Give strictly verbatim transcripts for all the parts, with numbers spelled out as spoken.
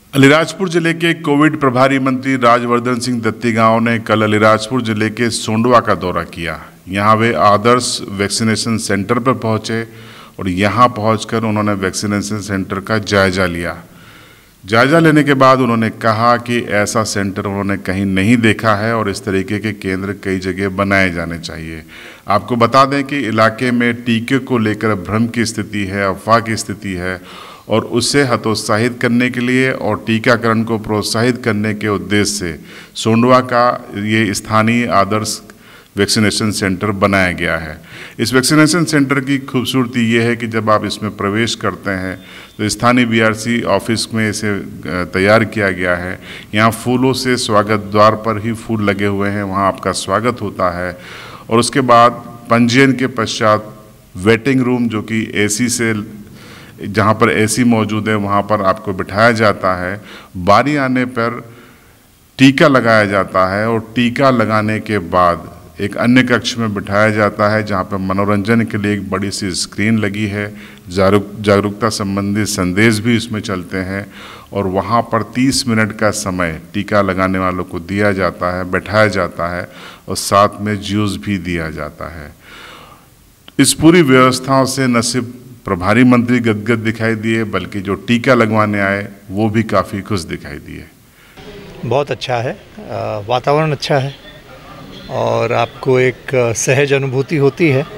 अलीराजपुर जिले के कोविड प्रभारी मंत्री राजवर्धन सिंह दत्तीगांव ने कल अलीराजपुर जिले के सोंडवा का दौरा किया। यहां वे आदर्श वैक्सीनेशन सेंटर पर पहुंचे और यहां पहुंचकर उन्होंने वैक्सीनेशन सेंटर का जायजा लिया। जायजा लेने के बाद उन्होंने कहा कि ऐसा सेंटर उन्होंने कहीं नहीं देखा है और इस तरीके के केंद्र कई जगह बनाए जाने चाहिए। आपको बता दें कि इलाके में टीके को लेकर भ्रम की स्थिति है, अफवाह की स्थिति है और उससे हतोत्साहित करने के लिए और टीकाकरण को प्रोत्साहित करने के उद्देश्य से सोंडवा का ये स्थानीय आदर्श वैक्सीनेशन सेंटर बनाया गया है। इस वैक्सीनेशन सेंटर की खूबसूरती ये है कि जब आप इसमें प्रवेश करते हैं तो स्थानीय बीआरसी ऑफिस में इसे तैयार किया गया है। यहाँ फूलों से स्वागत द्वार पर ही फूल लगे हुए हैं, वहाँ आपका स्वागत होता है और उसके बाद पंजीयन के पश्चात वेटिंग रूम जो कि एसी से जहाँ पर एसी मौजूद है वहाँ पर आपको बिठाया जाता है। बारी आने पर टीका लगाया जाता है और टीका लगाने के बाद एक अन्य कक्ष में बिठाया जाता है जहाँ पर मनोरंजन के लिए एक बड़ी सी स्क्रीन लगी है। जागरूक जागरूकता संबंधी संदेश भी इसमें चलते हैं और वहाँ पर तीस मिनट का समय टीका लगाने वालों को दिया जाता है, बैठाया जाता है और साथ में जूस भी दिया जाता है। इस पूरी व्यवस्थाओं से न सिर्फ प्रभारी मंत्री गदगद दिखाई दिए बल्कि जो टीका लगवाने आए वो भी काफ़ी खुश दिखाई दिए। बहुत अच्छा है, वातावरण अच्छा है और आपको एक सहज अनुभूति होती है।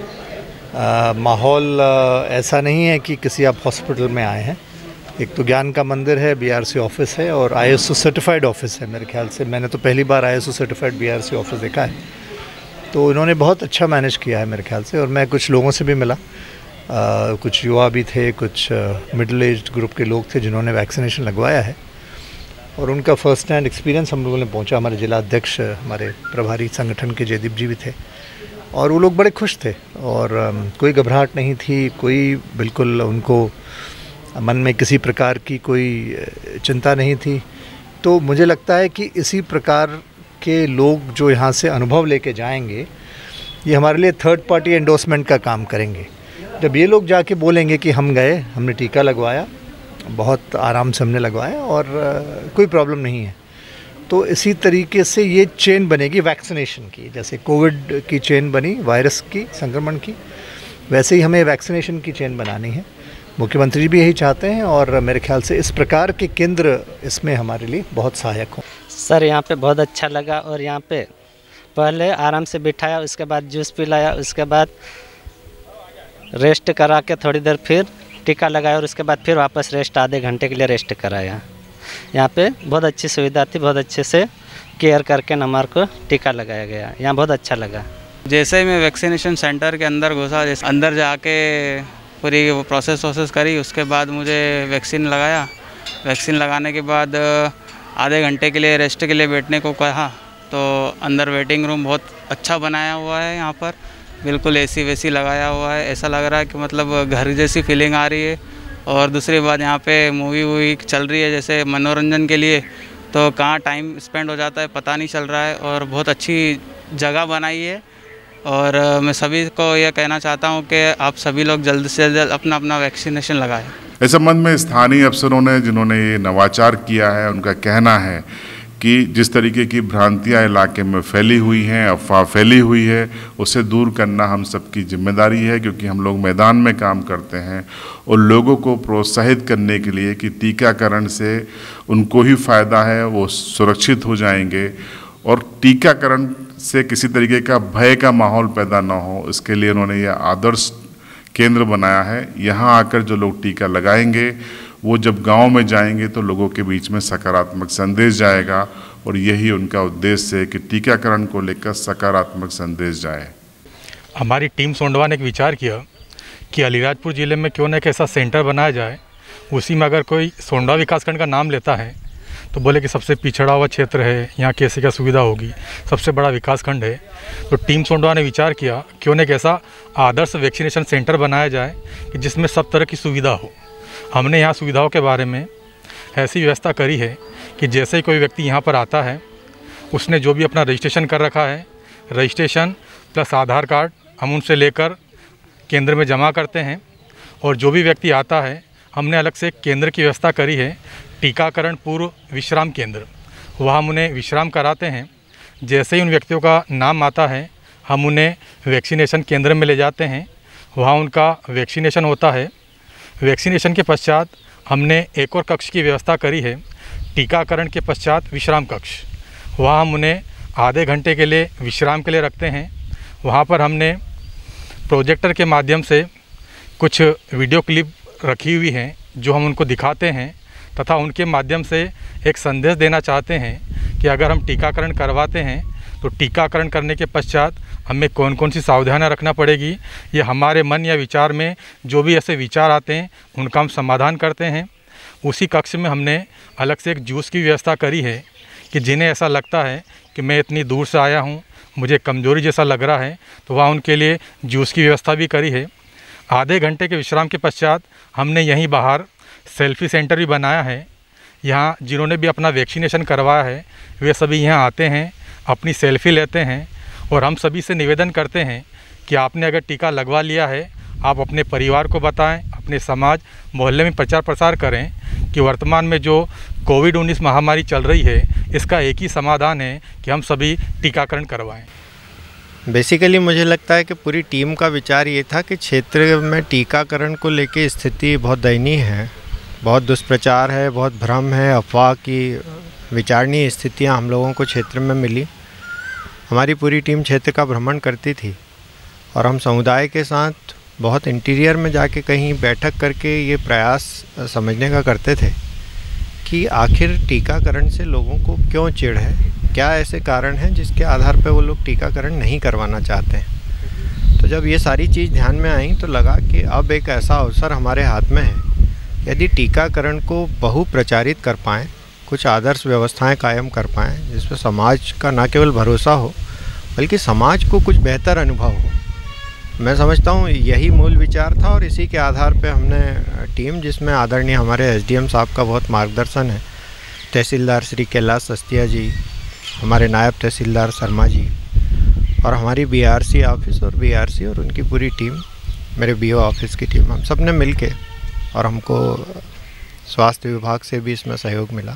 माहौल ऐसा नहीं है कि किसी आप हॉस्पिटल में आए हैं। एक तो ज्ञान का मंदिर है, बीआरसी ऑफिस है और आईएसओ सर्टिफाइड ऑफिस है। मेरे ख्याल से मैंने तो पहली बार आईएसओ सर्टिफाइड बीआरसी ऑफिस देखा है, तो इन्होंने बहुत अच्छा मैनेज किया है मेरे ख्याल से। और मैं कुछ लोगों से भी मिला, आ, कुछ युवा भी थे, कुछ मिडिल एज ग्रुप के लोग थे जिन्होंने वैक्सीनेशन लगवाया है और उनका फर्स्ट हैंड एक्सपीरियंस हम लोगों ने पहुंचा। हमारे जिला अध्यक्ष, हमारे प्रभारी संगठन के जयदीप जी भी थे और वो लोग बड़े खुश थे और um, कोई घबराहट नहीं थी, कोई बिल्कुल उनको मन में किसी प्रकार की कोई चिंता नहीं थी। तो मुझे लगता है कि इसी प्रकार के लोग जो यहाँ से अनुभव लेके जाएंगे ये हमारे लिए थर्ड पार्टी एंडोर्समेंट का काम करेंगे। जब ये लोग जाके बोलेंगे कि हम गए, हमने टीका लगवाया, बहुत आराम से हमने लगवाया और uh, कोई प्रॉब्लम नहीं है, तो इसी तरीके से ये चेन बनेगी वैक्सीनेशन की। जैसे कोविड की चेन बनी वायरस की, संक्रमण की, वैसे ही हमें वैक्सीनेशन की चेन बनानी है। मुख्यमंत्री भी यही चाहते हैं और मेरे ख्याल से इस प्रकार के केंद्र इसमें हमारे लिए बहुत सहायक हों। सर यहाँ पे बहुत अच्छा लगा और यहाँ पे पहले आराम से बिठाया, उसके बाद जूस पिलाया, उसके बाद रेस्ट करा के थोड़ी देर फिर टीका लगाया और उसके बाद फिर वापस रेस्ट, आधे घंटे के लिए रेस्ट कराया। यहाँ पे बहुत अच्छी सुविधा थी, बहुत अच्छे से केयर करके हमारे को टीका लगाया गया। यहाँ बहुत अच्छा लगा। जैसे ही मैं वैक्सीनेशन सेंटर के अंदर घुसा, जैसे अंदर जाके पूरी वो प्रोसेस वोसेस करी, उसके बाद मुझे वैक्सीन लगाया। वैक्सीन लगाने के बाद आधे घंटे के लिए रेस्ट के लिए बैठने को कहा, तो अंदर वेटिंग रूम बहुत अच्छा बनाया हुआ है। यहाँ पर बिल्कुल एसी वेसी लगाया हुआ है, ऐसा लग रहा है कि मतलब घर जैसी फीलिंग आ रही है। और दूसरी बात, यहाँ पे मूवी वूवी चल रही है जैसे मनोरंजन के लिए, तो कहाँ टाइम स्पेंड हो जाता है पता नहीं चल रहा है और बहुत अच्छी जगह बनाई है। और मैं सभी को यह कहना चाहता हूँ कि आप सभी लोग जल्द से जल्द अपना अपना वैक्सीनेशन लगाएं। इस संबंध में स्थानीय अफसरों ने जिन्होंने ये नवाचार किया है उनका कहना है कि जिस तरीके की भ्रांतियां इलाके में फैली हुई हैं, अफवाह फैली हुई है, उसे दूर करना हम सबकी जिम्मेदारी है, क्योंकि हम लोग मैदान में काम करते हैं और लोगों को प्रोत्साहित करने के लिए कि टीकाकरण से उनको ही फ़ायदा है, वो सुरक्षित हो जाएंगे और टीकाकरण से किसी तरीके का भय का माहौल पैदा ना हो, इसके लिए उन्होंने यह आदर्श केंद्र बनाया है। यहाँ आकर जो लोग टीका लगाएंगे वो जब गांव में जाएंगे तो लोगों के बीच में सकारात्मक संदेश जाएगा और यही उनका उद्देश्य है कि टीकाकरण को लेकर सकारात्मक संदेश जाए। हमारी टीम सोंडवा ने एक विचार किया कि अलीराजपुर ज़िले में क्यों न एक ऐसा सेंटर बनाया जाए, उसी में अगर कोई सोंडवा विकासखंड का नाम लेता है तो बोले कि सबसे पिछड़ा हुआ क्षेत्र है, यहाँ कैसे क्या सुविधा होगी, सबसे बड़ा विकासखंड है। तो टीम सोंडवा ने विचार किया क्यों न एक ऐसा आदर्श वैक्सीनेशन सेंटर बनाया जाए कि जिसमें सब तरह की सुविधा हो। हमने यहाँ सुविधाओं के बारे में ऐसी व्यवस्था करी है कि जैसे ही कोई व्यक्ति यहाँ पर आता है, उसने जो भी अपना रजिस्ट्रेशन कर रखा है, रजिस्ट्रेशन प्लस आधार कार्ड हम उनसे लेकर केंद्र में जमा करते हैं और जो भी व्यक्ति आता है हमने अलग से एक केंद्र की व्यवस्था करी है टीकाकरण पूर्व विश्राम केंद्र, वहाँ हम उन्हें विश्राम कराते हैं। जैसे ही उन व्यक्तियों का नाम आता है हम उन्हें वैक्सीनेशन केंद्र में ले जाते हैं, वहाँ उनका वैक्सीनेशन होता है। वैक्सीनेशन के पश्चात हमने एक और कक्ष की व्यवस्था करी है, टीकाकरण के पश्चात विश्राम कक्ष। वहाँ हम उन्हें आधे घंटे के लिए विश्राम के लिए रखते हैं। वहाँ पर हमने प्रोजेक्टर के माध्यम से कुछ वीडियो क्लिप रखी हुई हैं जो हम उनको दिखाते हैं तथा उनके माध्यम से एक संदेश देना चाहते हैं कि अगर हम टीकाकरण करवाते हैं तो टीकाकरण करने के पश्चात हमें कौन कौन सी सावधानियां रखना पड़ेगी। ये हमारे मन या विचार में जो भी ऐसे विचार आते हैं उनका हम समाधान करते हैं। उसी कक्ष में हमने अलग से एक जूस की व्यवस्था करी है कि जिन्हें ऐसा लगता है कि मैं इतनी दूर से आया हूँ, मुझे कमज़ोरी जैसा लग रहा है, तो वहाँ उनके लिए जूस की व्यवस्था भी करी है। आधे घंटे के विश्राम के पश्चात हमने यहीं बाहर सेल्फ़ी सेंटर भी बनाया है। यहाँ जिन्होंने भी अपना वैक्सीनेशन करवाया है वे सभी यहाँ आते हैं, अपनी सेल्फ़ी लेते हैं और हम सभी से निवेदन करते हैं कि आपने अगर टीका लगवा लिया है आप अपने परिवार को बताएं, अपने समाज मोहल्ले में प्रचार प्रसार करें कि वर्तमान में जो कोविड उन्नीस महामारी चल रही है इसका एक ही समाधान है कि हम सभी टीकाकरण करवाएं। बेसिकली मुझे लगता है कि पूरी टीम का विचार ये था कि क्षेत्र में टीकाकरण को लेके स्थिति बहुत दयनीय है, बहुत दुष्प्रचार है, बहुत भ्रम है, अफवाह की विचारणीय स्थितियां हम लोगों को क्षेत्र में मिली। हमारी पूरी टीम क्षेत्र का भ्रमण करती थी और हम समुदाय के साथ बहुत इंटीरियर में जाके कहीं बैठक करके ये प्रयास समझने का करते थे कि आखिर टीकाकरण से लोगों को क्यों चिढ़ है, क्या ऐसे कारण हैं जिसके आधार पर वो लोग टीकाकरण नहीं करवाना चाहते हैं। तो जब ये सारी चीज़ ध्यान में आई तो लगा कि अब एक ऐसा अवसर हमारे हाथ में है, यदि टीकाकरण को बहु प्रचारित कर पाएँ, कुछ आदर्श व्यवस्थाएं कायम कर पाएँ जिस पर समाज का न केवल भरोसा हो बल्कि समाज को कुछ बेहतर अनुभव हो। मैं समझता हूँ यही मूल विचार था और इसी के आधार पे हमने टीम, जिसमें आदरणीय हमारे एसडीएम साहब का बहुत मार्गदर्शन है, तहसीलदार श्री कैलाश सस्तिया जी, हमारे नायब तहसीलदार शर्मा जी और हमारी बीआरसी ऑफिस और बीआरसी और उनकी पूरी टीम, मेरे बीओ ऑफिस की टीम, हम सब ने मिल के, और हमको स्वास्थ्य विभाग से भी इसमें सहयोग मिला,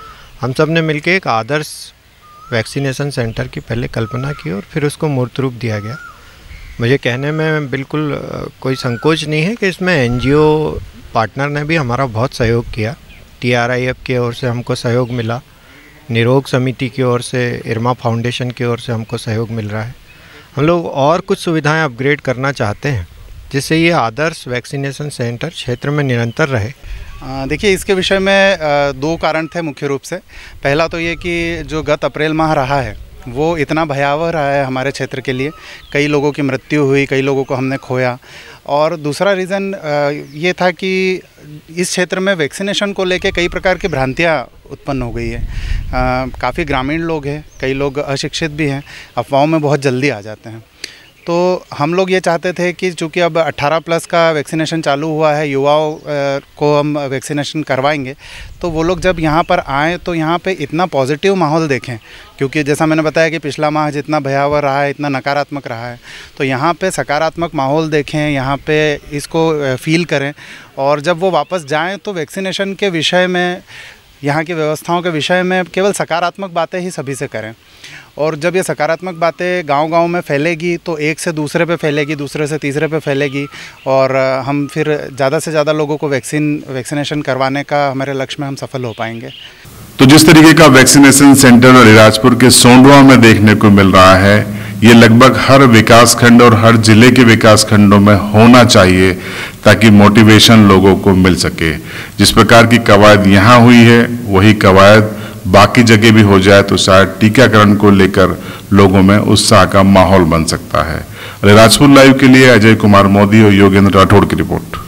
हम सब ने मिल के एक आदर्श वैक्सीनेशन सेंटर की पहले कल्पना की और फिर उसको मूर्त रूप दिया गया। मुझे कहने में बिल्कुल कोई संकोच नहीं है कि इसमें एनजीओ पार्टनर ने भी हमारा बहुत सहयोग किया। टीआरआईएफ की ओर से हमको सहयोग मिला, निरोग समिति की ओर से, इरमा फाउंडेशन की ओर से हमको सहयोग मिल रहा है। हम लोग और कुछ सुविधाएं अपग्रेड करना चाहते हैं जिससे ये आदर्श वैक्सीनेशन सेंटर क्षेत्र में निरंतर रहे। देखिए, इसके विषय में दो कारण थे मुख्य रूप से। पहला तो ये कि जो गत अप्रैल माह रहा है वो इतना भयावह रहा है हमारे क्षेत्र के लिए, कई लोगों की मृत्यु हुई, कई लोगों को हमने खोया। और दूसरा रीज़न ये था कि इस क्षेत्र में वैक्सीनेशन को लेके कई प्रकार की भ्रांतियाँ उत्पन्न हो गई है। काफ़ी ग्रामीण लोग हैं, कई लोग अशिक्षित भी हैं, अफवाहों में बहुत जल्दी आ जाते हैं। तो हम लोग ये चाहते थे कि चूँकि अब अठारह प्लस का वैक्सीनेशन चालू हुआ है, युवाओं को हम वैक्सीनेशन करवाएंगे, तो वो लोग जब यहाँ पर आएँ तो यहाँ पे इतना पॉजिटिव माहौल देखें, क्योंकि जैसा मैंने बताया कि पिछला माह जितना भयावह रहा है, इतना नकारात्मक रहा है, तो यहाँ पे सकारात्मक माहौल देखें, यहाँ पे इसको फील करें और जब वो वापस जाएँ तो वैक्सीनेशन के विषय में, यहाँ की व्यवस्थाओं के विषय में केवल सकारात्मक बातें ही सभी से करें। और जब ये सकारात्मक बातें गांव-गांव में फैलेगी तो एक से दूसरे पे फैलेगी, दूसरे से तीसरे पे फैलेगी और हम फिर ज़्यादा से ज़्यादा लोगों को वैक्सीन वैक्सीनेशन करवाने का हमारे लक्ष्य में हम सफल हो पाएंगे। तो जिस तरीके का वैक्सीनेशन सेंटर अलीराजपुर के सोंडवा में देखने को मिल रहा है, ये लगभग हर विकास खंड और हर जिले के विकास खंडों में होना चाहिए ताकि मोटिवेशन लोगों को मिल सके। जिस प्रकार की कवायद यहाँ हुई है वही कवायद बाकी जगह भी हो जाए तो शायद टीकाकरण को लेकर लोगों में उत्साह का माहौल बन सकता है। अलीराजपुर लाइव के लिए अजय कुमार मोदी और योगेंद्र राठौड़ की रिपोर्ट।